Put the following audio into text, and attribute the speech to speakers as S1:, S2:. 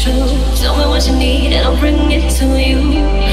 S1: true. Tell me what you need and I'll bring it to you.